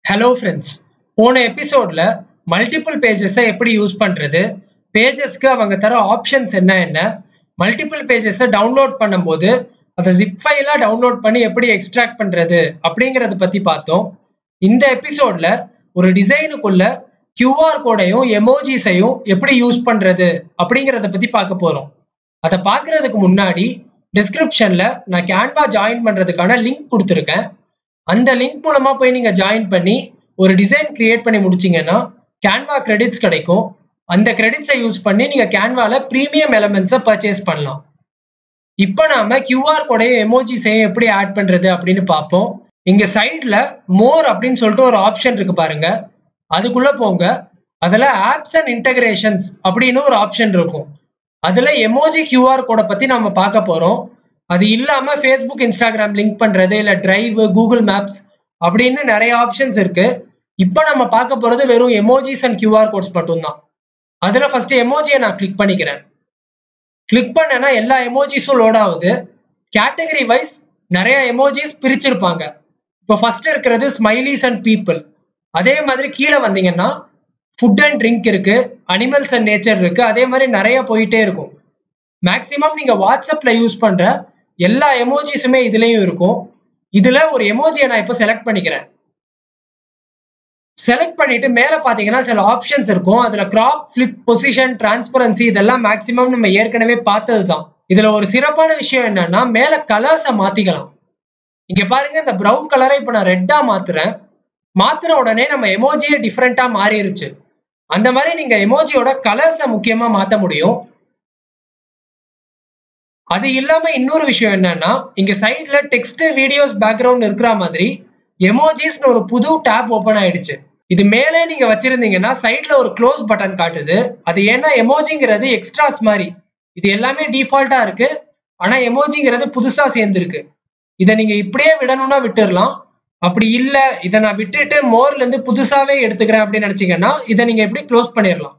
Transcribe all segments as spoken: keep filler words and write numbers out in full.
Hello friends. போன எபிசோட்ல multiple பேஜஸை எப்படி யூஸ் பண்றது, பேஜஸ்க்கு அவங்க தர ஆப்ஷன்ஸ் என்ன என்ன, மல்டிபிள் பேஜஸை டவுன்லோட் பண்ணும்போது அதை ஜிப் ஃபைலா டவுன்லோட் பண்ணி எப்படி எக்ஸ்ட்ராக்ட் பண்றது அப்படிங்கறத பத்தி பார்த்தோம். இந்த எபிசோட்ல ஒரு டிசைனுக்குள்ள கியூஆர் கோடையும் எமோஜிஸையும் எப்படி யூஸ் பண்றது அப்படிங்கறத பத்தி பார்க்க போறோம். அதை பார்க்கறதுக்கு முன்னாடி டிஸ்கிரிப்ஷன்ல நான் கேன்வா ஜாயின் பண்றதுக்கான லிங்க் கொடுத்துருக்கேன். அந்த லிங்க் மூலமா போய் நீங்க ஜாயின் பண்ணி ஒரு டிசைன் கிரியேட் பண்ணி முடிச்சீங்கன்னா கேன்வா கிரெடிட்ஸ் கிடைக்கும். அந்த கிரெடிட்ஸை யூஸ் பண்ணி நீங்க கேன்வால பிரீமியம் எலிமெண்ட்ஸை பர்ச்சேஸ் பண்ணலாம். இப்போ நாம கியூஆர் கோடையும் எமோஜிஸையும் எப்படி ஆட் பண்றது அப்படின்னு பார்ப்போம். இங்க சைட்ல மோர் அப்படின்னு சொல்லிட்டு ஒரு ஆப்ஷன் இருக்கு பாருங்க, அதுக்குள்ள போங்க. அதுல ஆப்ஸ் அண்ட் இன்டகிரேஷன்ஸ் அப்படின்னு ஒரு ஆப்ஷன் இருக்கும். அதுல எமோஜி கியூஆர் கோடை பத்தி நம்ம பார்க்க போறோம். அது இல்லாம ஃபேஸ்புக் இன்ஸ்டாகிராம் லிங்க் பண்றது, இல்ல டிரைவ், கூகுள் மேப்ஸ் அப்படின்னு நிறைய ஆப்ஷன்ஸ் இருக்கு. இப்போ நம்ம பார்க்க போறது வெறும் எமோஜிஸ் அண்ட் கியூஆர் கோட்ஸ் மட்டும்தான். அதுல ஃபர்ஸ்ட் எமோஜியை நான் கிளிக் பண்ணிக்கிறேன். கிளிக் பண்ணேன்னா எல்லா எமோஜிஸும் லோட் ஆகுது. கேட்டகரி வைஸ் நிறைய எமோஜிஸ் பிரிச்சிருப்பாங்க. இப்போ ஃபர்ஸ்ட் இருக்கிறது ஸ்மைலிஸ் அண்ட் பீப்புள். அதே மாதிரி கீழே வந்தீங்கன்னா ஃபுட் அண்ட் ட்ரிங்க் இருக்கு, அனிமல்ஸ் அண்ட் நேச்சர் இருக்கு. அதே மாதிரி நிறைய போயிட்டே இருக்கும். மேக்சிமம் நீங்க வாட்ஸ்அப்ல யூஸ் பண்ற எல்லா எமோஜிஸுமே இதுலயும் இருக்கும். இதுல ஒரு எமோஜியை நான் இப்போ செலக்ட் பண்ணிக்கிறேன். செலக்ட் பண்ணிட்டு மேல பாத்தீங்கன்னா சில ஆப்ஷன்ஸ் இருக்கும். அதுல கிராப், ஃபிளிப், பொசிஷன், டிரான்ஸ்பரன்சி இதெல்லாம் மேக்சிமம் நம்ம ஏற்கனவே பார்த்தது தான். இதுல ஒரு சிறப்பான விஷயம் என்னன்னா மேல கலர்ஸை மாத்திக்கலாம். இங்க பாருங்க, இந்த ப்ரௌன் கலரை இப்போ நான் ரெட்டா மாத்துறேன். மாத்துற உடனே நம்ம எமோஜியே டிஃப்ரெண்டா மாறிடுச்சு. அந்த மாதிரி நீங்க எமோஜியோட கலர்ஸை முக்கியமா மாத்த முடியும். அது இல்லாம இன்னொரு விஷயம் என்னன்னா இங்க சைட்ல டெக்ஸ்ட், வீடியோஸ், பேக்ரவுண்ட் இருக்கிற மாதிரி எமோஜிஸ்னு ஒரு புது டேப் ஓபன் ஆயிடுச்சு. இது மேலே நீங்க வச்சிருந்தீங்கன்னா சைட்ல ஒரு க்ளோஸ் பட்டன் காட்டுது. அது ஏன்னா எமோஜிங்கிறது எக்ஸ்ட்ராஸ் மாதிரி. இது எல்லாமே டிஃபால்ட்டா இருக்கு, ஆனா எமோஜிங்கிறது புதுசா சேர்ந்துருக்கு. இதை நீங்க இப்படியே விடணும்னா விட்டுடலாம். அப்படி இல்லை, இதை நான் விட்டுட்டு மோர்ல இருந்து புதுசாவே எடுத்துக்கிறேன் அப்படின்னு நினைச்சீங்கன்னா இதை நீங்க எப்படி க்ளோஸ் பண்ணிடலாம்.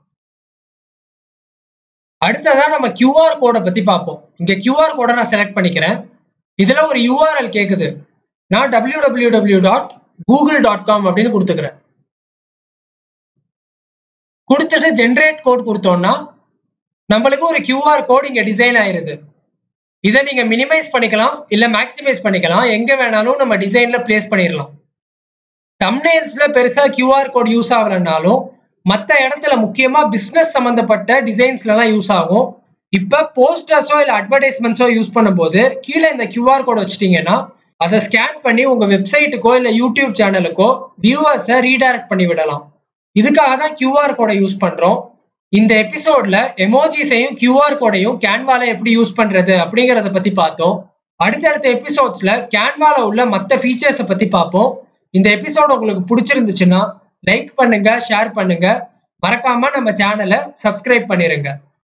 அடுத்ததான் நம்ம கியூஆர் கோடை பத்தி பார்ப்போம். இங்க கியூஆர் கோடை நான் செலக்ட் பண்ணிக்கிறேன். இதுல ஒரு யூஆர்எல் கேக்குது. நான் W W W dot Google dot com அப்படின்னு கொடுத்துக்கிறேன். கொடுத்துட்டு ஜென்ரேட் கோட் கொடுத்தோம்னா நம்மளுக்கு ஒரு கியூஆர் கோட் இங்க டிசைன் ஆயிருது. இதை நீங்க மினிமைஸ் பண்ணிக்கலாம், இல்ல மேக்சிமைஸ் பண்ணிக்கலாம். எங்க வேணாலும் நம்ம டிசைன்ல பிளேஸ் பண்ணிடலாம். தம்ப்நெயில்ஸ்ல பெருசா கியூஆர் கோட் யூஸ் ஆகலனாலும் மற்ற இடத்துல முக்கியமா பிசினஸ் சம்பந்தப்பட்ட டிசைன்ஸ்ல எல்லாம் யூஸ் ஆகும். இப்ப போஸ்டர்ஸோ இல்ல அட்வர்டைஸ்மெண்ட்ஸோ யூஸ் பண்ணும்போது கீழே இந்த கியூஆர் கோட் வச்சிட்டீங்கன்னா அதை ஸ்கேன் பண்ணி உங்க வெப்சைட்டுக்கோ இல்ல யூடியூப் சேனலுக்கோ வியூவர்ஸை ரீடைரக்ட் பண்ணி விடலாம். இதுக்காக தான் கியூஆர் கோடை யூஸ் பண்றோம். இந்த எபிசோட்ல எமோஜிஸையும் கியூஆர் கோடையும் கேன்வால எப்படி யூஸ் பண்றது அப்படிங்கறத பத்தி பார்த்தோம். அடுத்தடுத்த எபிசோட்ஸ்ல கேன்வால உள்ள மற்ற ஃபீச்சர்ஸை பத்தி பார்ப்போம். இந்த எபிசோட் உங்களுக்கு பிடிச்சிருந்துச்சுன்னா லைக் பண்ணுங்க, ஷேர் பண்ணுங்க, மறக்காம நம்ம சேனலை சப்ஸ்கிரைப் பண்ணிருங்க.